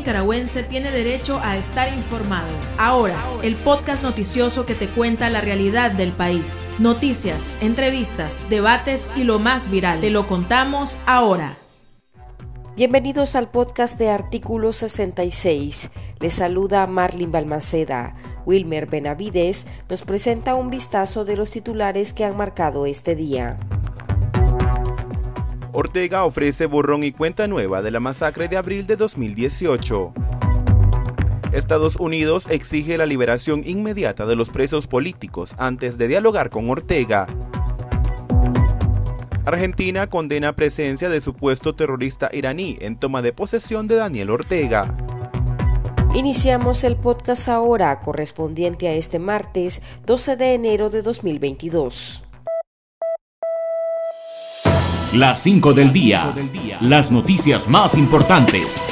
nicaragüense tiene derecho a estar informado. Ahora, el podcast noticioso que te cuenta la realidad del país. Noticias, entrevistas, debates y lo más viral. Te lo contamos ahora. Bienvenidos al podcast de Artículo 66. Les saluda Marlin Balmaceda. Wilmer Benavides nos presenta un vistazo de los titulares que han marcado este día. Ortega ofrece borrón y cuenta nueva de la masacre de abril de 2018. Estados Unidos exige la liberación inmediata de los presos políticos antes de dialogar con Ortega. Argentina condena presencia de supuesto terrorista iraní en toma de posesión de Daniel Ortega. Iniciamos el podcast ahora, correspondiente a este martes 12 de enero de 2022. Las 5 del día. Las noticias más importantes.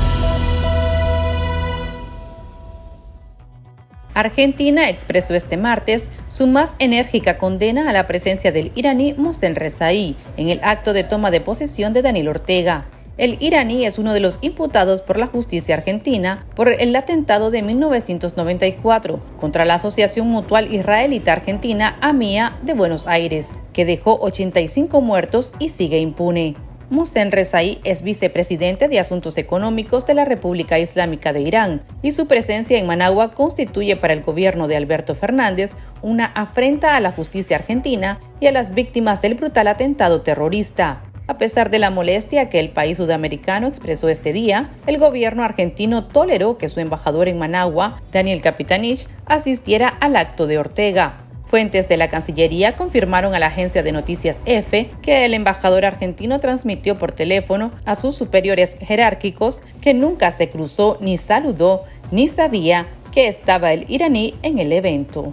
Argentina expresó este martes su más enérgica condena a la presencia del iraní Mohsen Rezaei en el acto de toma de posesión de Daniel Ortega. El iraní es uno de los imputados por la justicia argentina por el atentado de 1994 contra la Asociación Mutual Israelita Argentina AMIA de Buenos Aires, que dejó 85 muertos y sigue impune. Mohsen Rezaei es vicepresidente de Asuntos Económicos de la República Islámica de Irán y su presencia en Managua constituye para el gobierno de Alberto Fernández una afrenta a la justicia argentina y a las víctimas del brutal atentado terrorista. A pesar de la molestia que el país sudamericano expresó este día, el gobierno argentino toleró que su embajador en Managua, Daniel Capitanich, asistiera al acto de Ortega. Fuentes de la Cancillería confirmaron a la agencia de noticias EFE que el embajador argentino transmitió por teléfono a sus superiores jerárquicos que nunca se cruzó ni saludó ni sabía que estaba el iraní en el evento.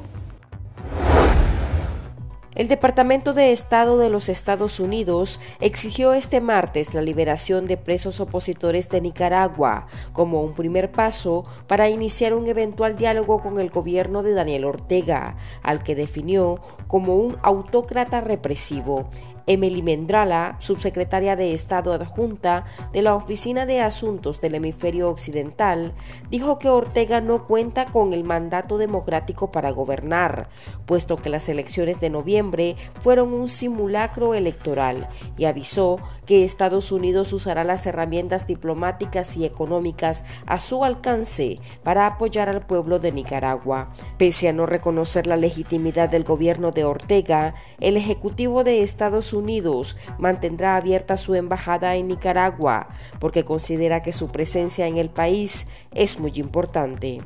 El Departamento de Estado de los Estados Unidos exigió este martes la liberación de presos opositores de Nicaragua como un primer paso para iniciar un eventual diálogo con el gobierno de Daniel Ortega, al que definió como un autócrata represivo. Emily Mendrala, subsecretaria de Estado adjunta de la Oficina de Asuntos del Hemisferio Occidental, dijo que Ortega no cuenta con el mandato democrático para gobernar, puesto que las elecciones de noviembre fueron un simulacro electoral, y avisó que Estados Unidos usará las herramientas diplomáticas y económicas a su alcance para apoyar al pueblo de Nicaragua. Pese a no reconocer la legitimidad del gobierno de Ortega, el Ejecutivo de Estados Unidos mantendrá abierta su embajada en Nicaragua porque considera que su presencia en el país es muy importante.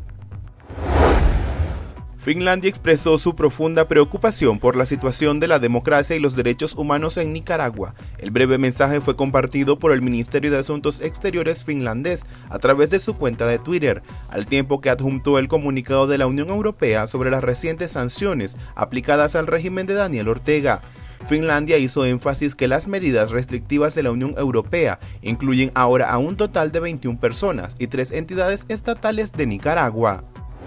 Finlandia expresó su profunda preocupación por la situación de la democracia y los derechos humanos en Nicaragua. El breve mensaje fue compartido por el Ministerio de Asuntos Exteriores finlandés a través de su cuenta de Twitter, al tiempo que adjuntó el comunicado de la Unión Europea sobre las recientes sanciones aplicadas al régimen de Daniel Ortega. Finlandia hizo énfasis que las medidas restrictivas de la Unión Europea incluyen ahora a un total de 21 personas y 3 entidades estatales de Nicaragua.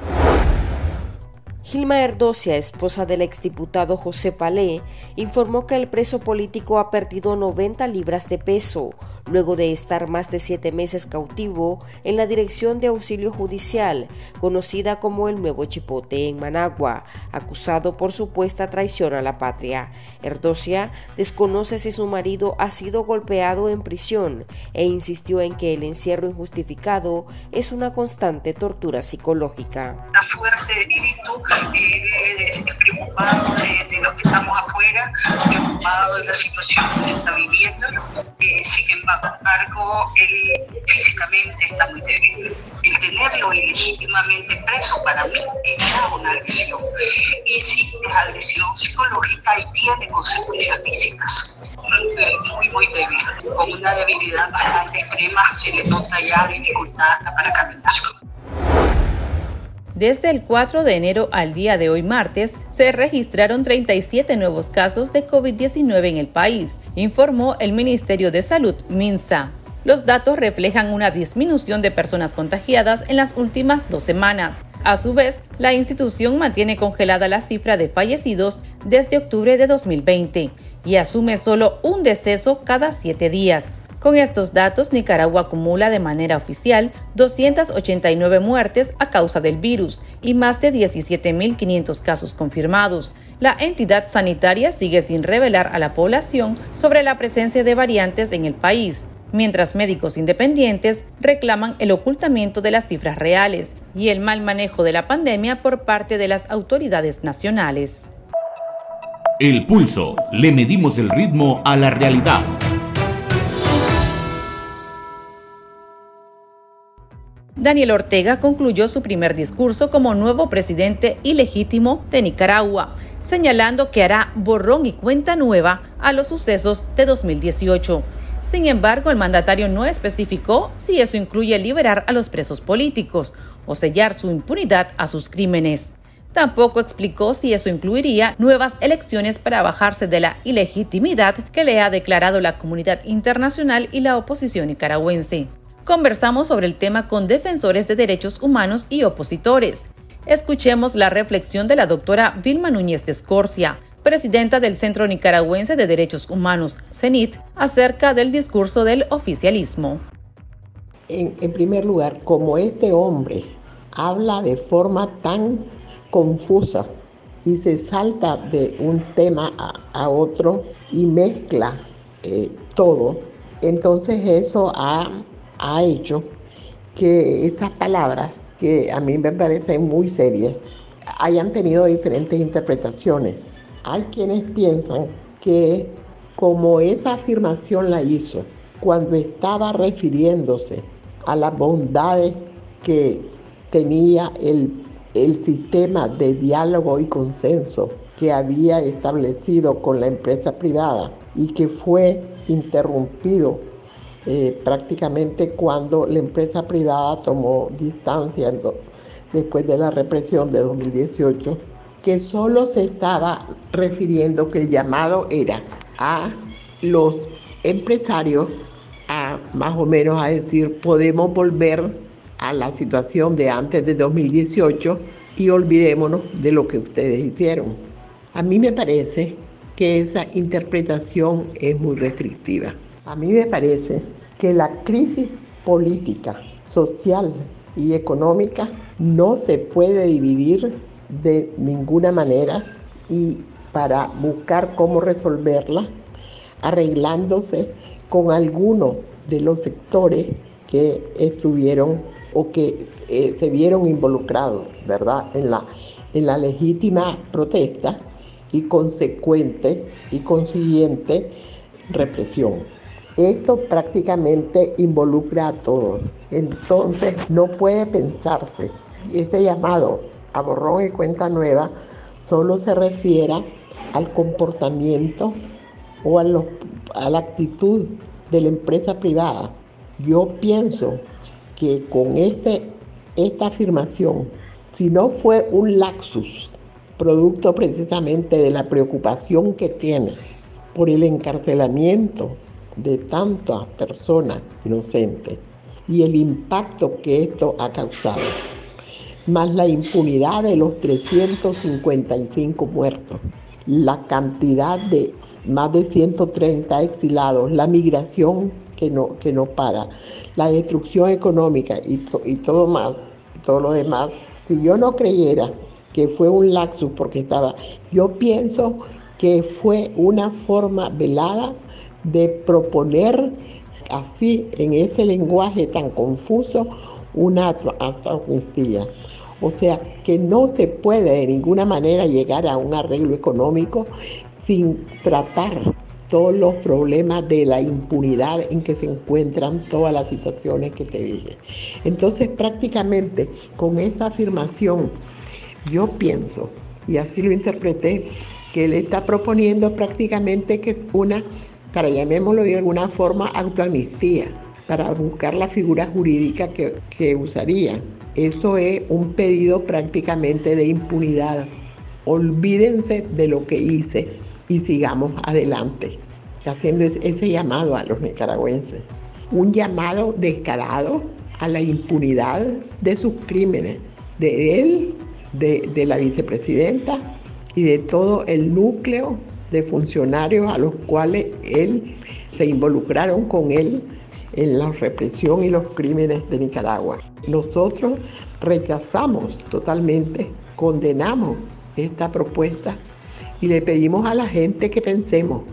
Gilma Erdocia, esposa del exdiputado José Palé, informó que el preso político ha perdido 90 libras de peso, luego de estar más de 7 meses cautivo en la Dirección de Auxilio Judicial, conocida como el Nuevo Chipote en Managua, acusado por supuesta traición a la patria. Erdocia desconoce si su marido ha sido golpeado en prisión e insistió en que el encierro injustificado es una constante tortura psicológica. La fuerte espíritu, preocupado de lo que estamos afuera, preocupado de la situación que se está viviendo. Sin embargo, él físicamente está muy débil. El tenerlo ilegítimamente preso para mí es ya una agresión. Y sí, es agresión psicológica y tiene consecuencias físicas. Muy débil, con una debilidad bastante extrema, se le nota ya dificultad hasta para caminar. Desde el 4 de enero al día de hoy martes, se registraron 37 nuevos casos de COVID-19 en el país, informó el Ministerio de Salud, MINSA. Los datos reflejan una disminución de personas contagiadas en las últimas 2 semanas. A su vez, la institución mantiene congelada la cifra de fallecidos desde octubre de 2020 y asume solo un deceso cada 7 días. Con estos datos, Nicaragua acumula de manera oficial 289 muertes a causa del virus y más de 17.500 casos confirmados. La entidad sanitaria sigue sin revelar a la población sobre la presencia de variantes en el país, mientras médicos independientes reclaman el ocultamiento de las cifras reales y el mal manejo de la pandemia por parte de las autoridades nacionales. El Pulso. Le medimos el ritmo a la realidad. Daniel Ortega concluyó su primer discurso como nuevo presidente ilegítimo de Nicaragua, señalando que hará borrón y cuenta nueva a los sucesos de 2018. Sin embargo, el mandatario no especificó si eso incluye liberar a los presos políticos o sellar su impunidad a sus crímenes. Tampoco explicó si eso incluiría nuevas elecciones para bajarse de la ilegitimidad que le ha declarado la comunidad internacional y la oposición nicaragüense. Conversamos sobre el tema con defensores de derechos humanos y opositores. Escuchemos la reflexión de la doctora Vilma Núñez de Escorcia, presidenta del Centro Nicaragüense de Derechos Humanos, CENIT, acerca del discurso del oficialismo. En primer lugar, como este hombre habla de forma tan confusa y se salta de un tema a otro y mezcla todo, entonces eso ha hecho que estas palabras, que a mí me parecen muy serias, hayan tenido diferentes interpretaciones. Hay quienes piensan que como esa afirmación la hizo cuando estaba refiriéndose a las bondades que tenía el sistema de diálogo y consenso que había establecido con la empresa privada y que fue interrumpido prácticamente cuando la empresa privada tomó distancia después de la represión de 2018, que solo se estaba refiriendo que el llamado era a los empresarios a más o menos a decir podemos volver a la situación de antes de 2018 y olvidémonos de lo que ustedes hicieron. A mí me parece que esa interpretación es muy restrictiva. A mí me parece que la crisis política, social y económica no se puede dividir de ninguna manera y para buscar cómo resolverla, arreglándose con alguno de los sectores que estuvieron o que se vieron involucrados, ¿verdad?, en la legítima protesta y consecuente y consiguiente represión. Esto prácticamente involucra a todos. Entonces no puede pensarse este llamado a borrón y cuenta nueva solo se refiere al comportamiento o a la actitud de la empresa privada. Yo pienso que con esta afirmación, si no fue un lapsus, producto precisamente de la preocupación que tiene por el encarcelamiento de tantas personas inocentes y el impacto que esto ha causado, más la impunidad de los 355 muertos, la cantidad de más de 130 exilados, la migración que no para, la destrucción económica y todo lo demás. Si yo no creyera que fue un lapsus yo pienso que fue una forma velada de proponer así en ese lenguaje tan confuso una amnistía. O sea, que no se puede de ninguna manera llegar a un arreglo económico sin tratar todos los problemas de la impunidad en que se encuentran todas las situaciones que te dije. Entonces, prácticamente con esa afirmación, yo pienso, y así lo interpreté, que él está proponiendo prácticamente que es para llamémoslo de alguna forma, autoamnistía, para buscar la figura jurídica que usaría. Eso es un pedido prácticamente de impunidad. Olvídense de lo que hice y sigamos adelante, haciendo ese llamado a los nicaragüenses. Un llamado descarado a la impunidad de sus crímenes, de él, de la vicepresidenta y de todo el núcleo de funcionarios a los cuales él se involucraron con él en la represión y los crímenes de Nicaragua. Nosotros rechazamos totalmente, condenamos esta propuesta y le pedimos a la gente que pensemos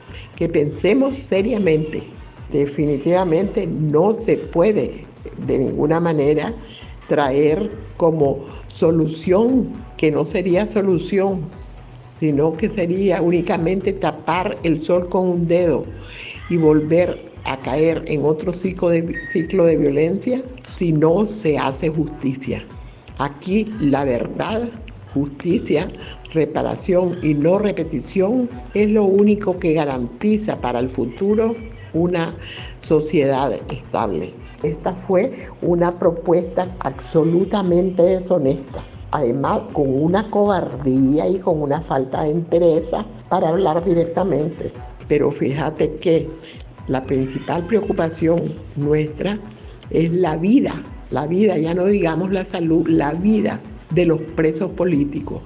seriamente. Definitivamente no se puede de ninguna manera traer como solución, que no sería solución, sino que sería únicamente tapar el sol con un dedo y volver a caer en otro ciclo de violencia si no se hace justicia. Aquí la verdad, justicia, reparación y no repetición es lo único que garantiza para el futuro una sociedad estable. Esta fue una propuesta absolutamente deshonesta, además con una cobardía y con una falta de entereza para hablar directamente. Pero fíjate que la principal preocupación nuestra es la vida, ya no digamos la salud, la vida de los presos políticos.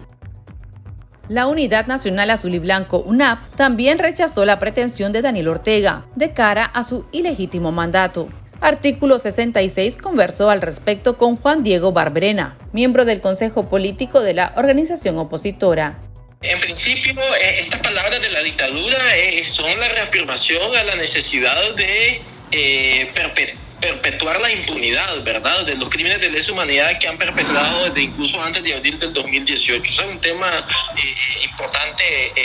La Unidad Nacional Azul y Blanco, UNAB, también rechazó la pretensión de Daniel Ortega de cara a su ilegítimo mandato. Artículo 66 conversó al respecto con Juan Diego Barberena, miembro del Consejo Político de la organización opositora. En principio, estas palabras de la dictadura son la reafirmación a la necesidad de perpetuar la impunidad, ¿verdad?, de los crímenes de lesa humanidad que han perpetrado desde incluso antes de abril del 2018. Es un tema importante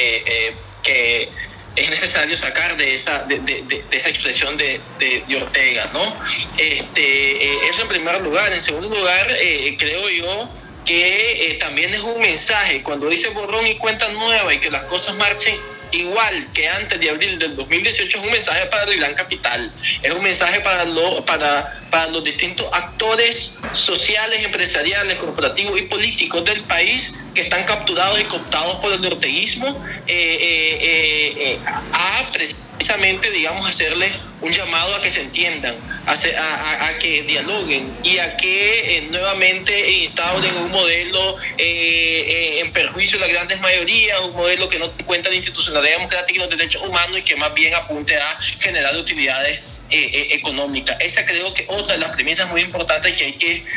que es necesario sacar de esa expresión de Ortega, ¿no? Eso en primer lugar. En segundo lugar, creo yo que también es un mensaje, cuando dice borrón y cuenta nueva y que las cosas marchen igual que antes de abril del 2018, es un mensaje para el gran capital, es un mensaje para los distintos actores sociales, empresariales, corporativos y políticos del país que están capturados y cooptados por el orteguismo, a precisamente, digamos, hacerle un llamado a que se entiendan, a que dialoguen y a que nuevamente instauren un modelo en perjuicio de las grandes mayorías, un modelo que no cuenta de institucionalidad democrática y los derechos humanos y que más bien apunte a generar utilidades económicas. Esa creo que otra de las premisas muy importantes que hay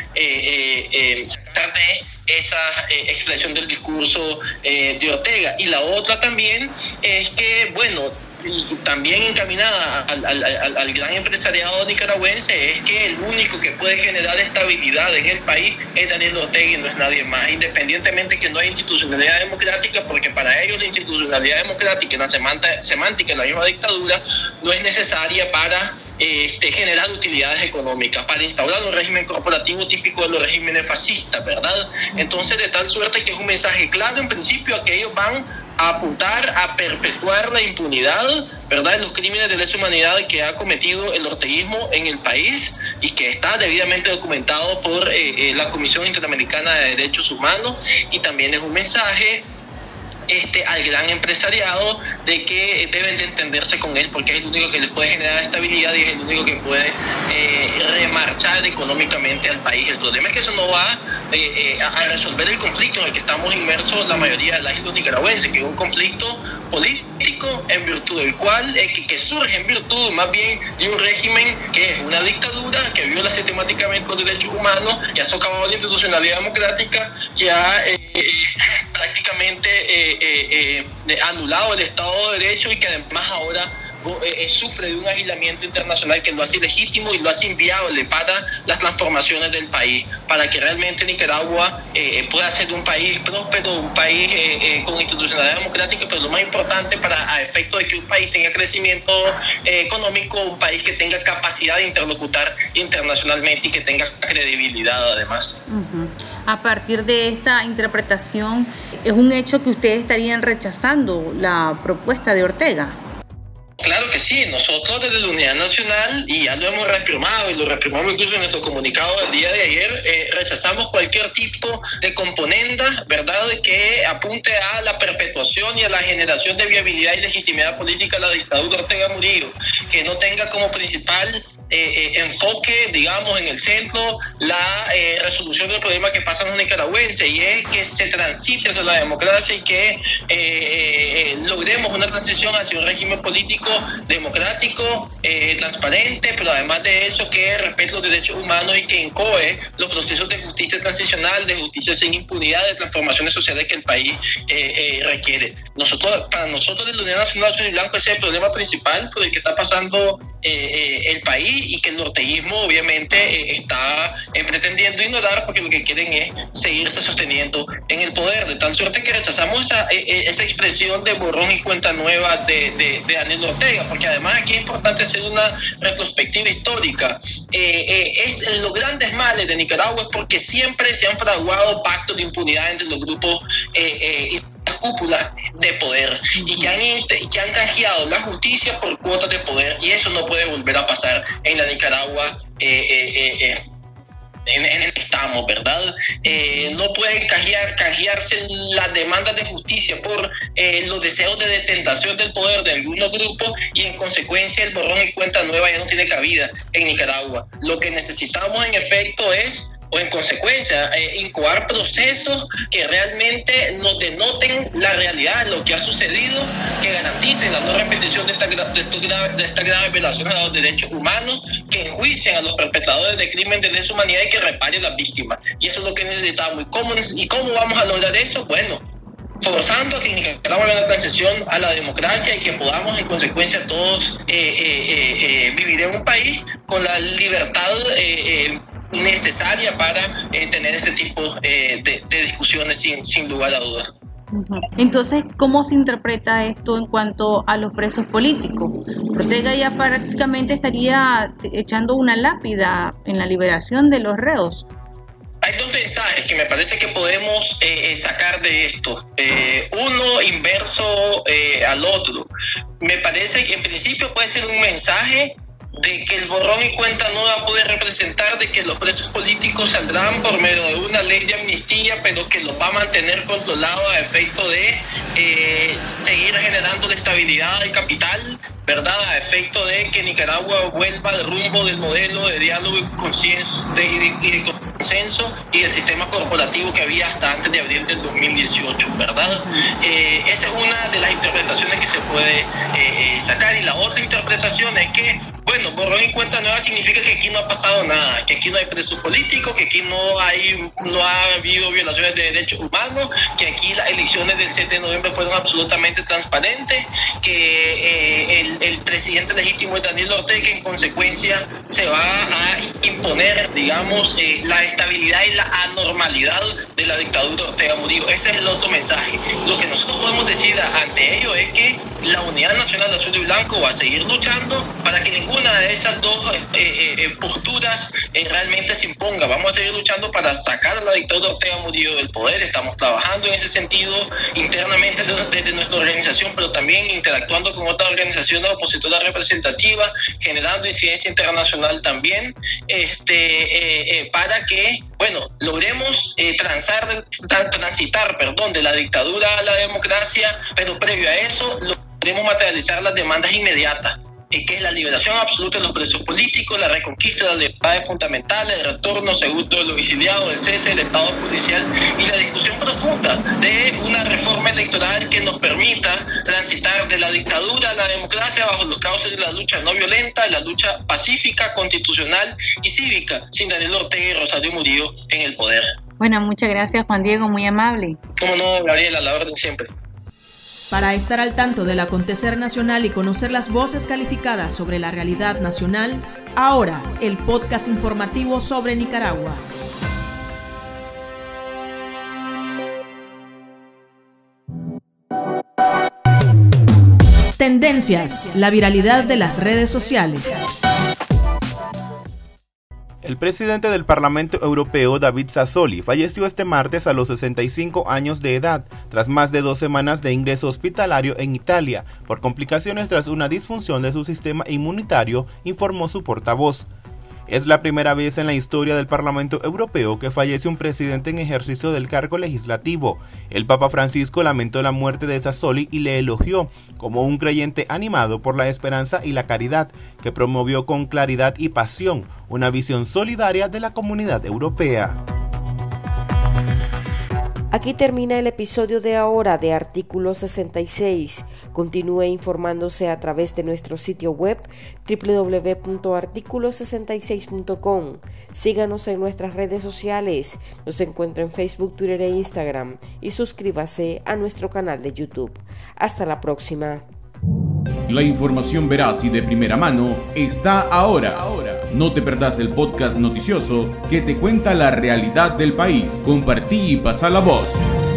que sacar de esa expresión del discurso de Ortega. Y la otra también es que, bueno, y también encaminada al gran empresariado nicaragüense, es que el único que puede generar estabilidad en el país es Daniel Ortega y no es nadie más, independientemente que no hay institucionalidad democrática, porque para ellos la institucionalidad democrática y la semántica de la misma dictadura no es necesaria para generar utilidades económicas, para instaurar un régimen corporativo típico de los regímenes fascistas, ¿verdad? Entonces, de tal suerte que es un mensaje claro en principio a que ellos van a apuntar a perpetuar la impunidad, ¿verdad?, de los crímenes de lesa humanidad que ha cometido el orteguismo en el país y que está debidamente documentado por la Comisión Interamericana de Derechos Humanos. Y también es un mensaje al gran empresariado de que deben de entenderse con él, porque es el único que les puede generar estabilidad y es el único que puede remarchar económicamente al país. El problema es que eso no va a resolver el conflicto en el que estamos inmersos la mayoría de las islas nicaragüenses, que es un conflicto político en virtud del cual que surge en virtud más bien de un régimen que es una dictadura que viola sistemáticamente los derechos humanos, que ha socavado la institucionalidad democrática, que ha prácticamente anulado el Estado de Derecho y que además ahora sufre de un aislamiento internacional que lo hace ilegítimo y lo hace inviable para las transformaciones del país, para que realmente Nicaragua pueda ser un país próspero, un país con institucionalidad democrática, pero lo más importante, a efecto de que un país tenga crecimiento económico, un país que tenga capacidad de interlocutar internacionalmente y que tenga credibilidad además. A partir de esta interpretación, ¿es un hecho que ustedes estarían rechazando la propuesta de Ortega? Claro que sí, nosotros desde la Unidad Nacional, y ya lo hemos reafirmado y lo reafirmamos incluso en nuestro comunicado del día de ayer, rechazamos cualquier tipo de componenda, ¿verdad?, que apunte a la perpetuación y a la generación de viabilidad y legitimidad política de la dictadura Ortega Murillo, que no tenga como principal enfoque, digamos, en el centro la resolución del problema que pasan los nicaragüenses, y es que se transite hacia la democracia y que logremos una transición hacia un régimen político democrático, transparente, pero además de eso que respete los derechos humanos y que incoe los procesos de justicia transicional, de justicia sin impunidad, de transformaciones sociales que el país requiere. Para nosotros de la Unidad Nacional Azul y Blanco ese es el problema principal por el que está pasando el país, y que el norteísmo obviamente está pretendiendo ignorar, porque lo que quieren es seguirse sosteniendo en el poder, de tal suerte que rechazamos esa expresión de borrón y cuenta nueva de Daniel Ortega, porque además aquí es importante hacer una retrospectiva histórica. Los grandes males de Nicaragua es porque siempre se han fraguado pactos de impunidad entre los grupos y las cúpulas de poder, y que han canjeado la justicia por cuotas de poder, y eso no puede volver a pasar en la Nicaragua en el que estamos, ¿verdad? No pueden canjearse las demandas de justicia por los deseos de detentación del poder de algunos grupos, y en consecuencia el borrón y cuenta nueva ya no tiene cabida en Nicaragua. Lo que necesitamos en efecto es, o en consecuencia, incoar procesos que realmente nos denoten la realidad, lo que ha sucedido, que garanticen la no repetición de estas graves violaciones a los derechos humanos, que enjuicien a los perpetradores de crimen de lesa humanidad y que reparen a las víctimas. Y eso es lo que necesitamos. ¿Y cómo vamos a lograr eso? Bueno, forzando a que Nicaragua haga una transición a la democracia y que podamos en consecuencia todos vivir en un país con la libertad necesaria para tener este tipo de discusiones sin lugar a dudas. Entonces, ¿cómo se interpreta esto en cuanto a los presos políticos? Ortega ya prácticamente estaría echando una lápida en la liberación de los reos. Hay dos mensajes que me parece que podemos sacar de esto, uno inverso al otro. Me parece que en principio puede ser un mensaje de que el borrón y cuenta nueva puede representar de que los presos políticos saldrán por medio de una ley de amnistía, pero que los va a mantener controlados a efecto de seguir generando la estabilidad del capital, ¿verdad? A efecto de que Nicaragua vuelva al rumbo del modelo de diálogo y de consenso y del sistema corporativo que había hasta antes de abril del 2018, ¿verdad? Esa es una de las interpretaciones que se puede sacar, y la otra interpretación es que, bueno, borrón y cuenta nueva significa que aquí no ha pasado nada, que aquí no hay presos políticos, que aquí no ha habido violaciones de derechos humanos, que aquí las elecciones del 7 de noviembre fueron absolutamente transparentes, que el presidente legítimo es Daniel Ortega, que en consecuencia se va a imponer, digamos, la estabilidad y la anormalidad de la dictadura Ortega Murillo. Ese es el otro mensaje. Lo que nosotros podemos decir ante ello es que la Unidad Nacional Azul y Blanco va a seguir luchando para que ninguna de esas dos posturas realmente se imponga. Vamos a seguir luchando para sacar a la dictadura Ortega Murillo del poder. Estamos trabajando en ese sentido internamente desde nuestra organización, pero también interactuando con otras organizaciones opositoras representativas, generando incidencia internacional también, para que, bueno, logremos transitar de la dictadura a la democracia, pero previo a eso logremos materializar las demandas inmediatas, que es la liberación absoluta de los presos políticos, la reconquista de las libertades fundamentales, el retorno seguro de los domiciliados, el cese del Estado policial y la discusión profunda de una reforma electoral que nos permita transitar de la dictadura a la democracia bajo los cauces de la lucha no violenta, la lucha pacífica, constitucional y cívica, sin Daniel Ortega y Rosario Murillo en el poder. Bueno, muchas gracias, Juan Diego, muy amable. Cómo no, Gabriela, a la orden siempre. Para estar al tanto del acontecer nacional y conocer las voces calificadas sobre la realidad nacional, ahora el podcast informativo sobre Nicaragua. Tendencias, la viralidad de las redes sociales. El presidente del Parlamento Europeo, David Sassoli, falleció este martes a los 65 años de edad, tras más de 2 semanas de ingreso hospitalario en Italia, por complicaciones tras una disfunción de su sistema inmunitario, informó su portavoz. Es la primera vez en la historia del Parlamento Europeo que fallece un presidente en ejercicio del cargo legislativo. El Papa Francisco lamentó la muerte de Sassoli y le elogió como un creyente animado por la esperanza y la caridad, que promovió con claridad y pasión una visión solidaria de la comunidad europea. Aquí termina el episodio de ahora de Artículo 66. Continúe informándose a través de nuestro sitio web www.articulo66.com. Síganos en nuestras redes sociales. Nos encuentra en Facebook, Twitter e Instagram. Y suscríbase a nuestro canal de YouTube. Hasta la próxima. La información veraz y de primera mano está ahora. No te perdás el podcast noticioso que te cuenta la realidad del país. Compartí y pasa la voz.